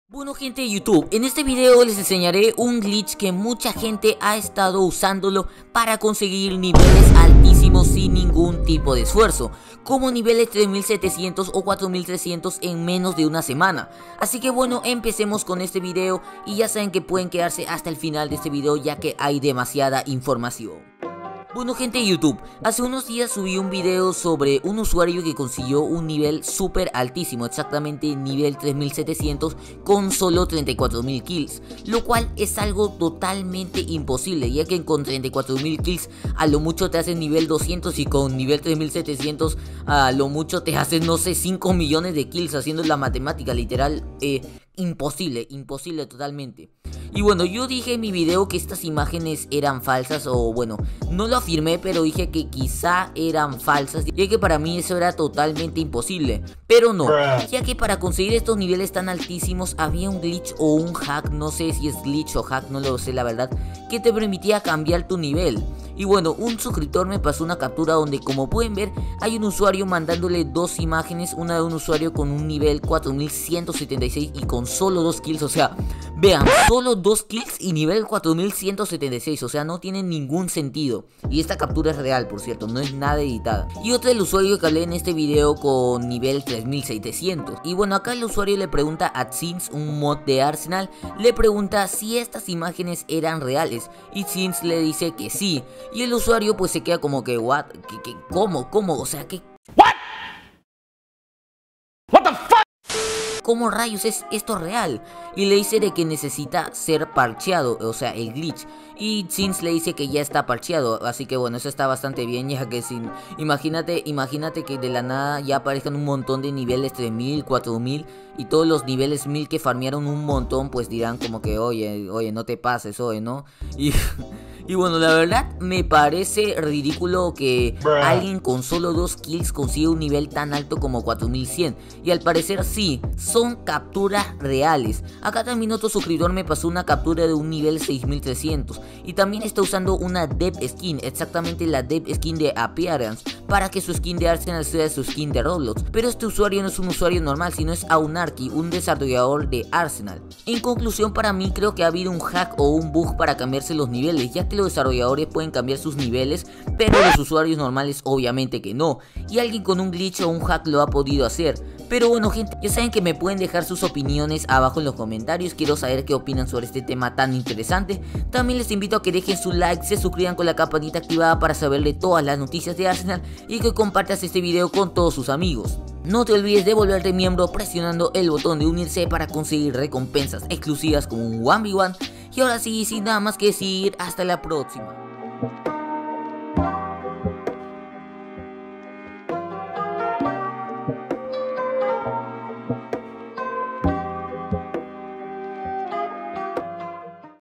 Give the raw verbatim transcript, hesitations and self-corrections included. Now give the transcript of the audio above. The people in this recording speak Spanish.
Bueno gente de YouTube, en este video les enseñaré un glitch que mucha gente ha estado usándolo para conseguir niveles altísimos sin ningún tipo de esfuerzo, como niveles tres mil setecientos o cuatro mil trescientos en menos de una semana. Así que bueno, empecemos con este video y ya saben que pueden quedarse hasta el final de este video ya que hay demasiada información. Bueno gente de YouTube, hace unos días subí un video sobre un usuario que consiguió un nivel súper altísimo, exactamente nivel tres mil setecientos con solo treinta y cuatro mil kills, lo cual es algo totalmente imposible, ya que con treinta y cuatro mil kills a lo mucho te hacen nivel doscientos y con nivel tres mil setecientos a lo mucho te hacen no sé cinco millones de kills, haciendo la matemática literal eh, imposible, imposible totalmente. Y bueno, yo dije en mi video que estas imágenes eran falsas, o bueno, no lo afirmé, pero dije que quizá eran falsas, ya que para mí eso era totalmente imposible. Pero no, ya que para conseguir estos niveles tan altísimos había un glitch o un hack, no sé si es glitch o hack, no lo sé la verdad, que te permitía cambiar tu nivel. Y bueno, un suscriptor me pasó una captura donde, como pueden ver, hay un usuario mandándole dos imágenes, una de un usuario con un nivel cuatro mil ciento setenta y seis y con solo dos kills, o sea, vean, solo dos kills y nivel cuatro mil ciento setenta y seis, o sea, no tiene ningún sentido. Y esta captura es real, por cierto, no es nada editada. Y otro del usuario que hablé en este video con nivel tres mil setecientos. Y bueno, acá el usuario le pregunta a Sins, un mod de Arsenal, le pregunta si estas imágenes eran reales. Y Sins le dice que sí. Y el usuario pues se queda como que, what, ¿Qué, qué, cómo, cómo, o sea, que... What? What the fuck? ¿Cómo rayos es esto real? Y le dice de que necesita ser parcheado, o sea, el glitch. Y Sins le dice que ya está parcheado, así que bueno, eso está bastante bien, ya que sin... Imagínate, imagínate que de la nada ya aparezcan un montón de niveles tres mil, cuatro mil y todos los niveles mil que farmearon un montón, pues dirán como que, oye, oye, no te pases, oye, ¿no? Y... Y bueno, la verdad me parece ridículo que Bruh. alguien con solo dos kills consiga un nivel tan alto como cuatro mil cien. Y al parecer sí, son capturas reales. Acá también otro suscriptor me pasó una captura de un nivel seis mil trescientos. Y también está usando una Dev Skin, exactamente la Dev Skin de Appearance, para que su skin de Arsenal sea su skin de Roblox. Pero este usuario no es un usuario normal, sino es Aunarchy, un desarrollador de Arsenal. En conclusión, para mí creo que ha habido un hack o un bug para cambiarse los niveles, ya que los desarrolladores pueden cambiar sus niveles, pero los usuarios normales obviamente que no, y alguien con un glitch o un hack lo ha podido hacer. Pero bueno gente, ya saben que me pueden dejar sus opiniones abajo en los comentarios, quiero saber qué opinan sobre este tema tan interesante. También les invito a que dejen su like, se suscriban con la campanita activada para saber de todas las noticias de Arsenal y que compartas este video con todos sus amigos. No te olvides de volverte miembro presionando el botón de unirse para conseguir recompensas exclusivas como un uno ve uno. Y ahora sí, sin nada más que decir, hasta la próxima.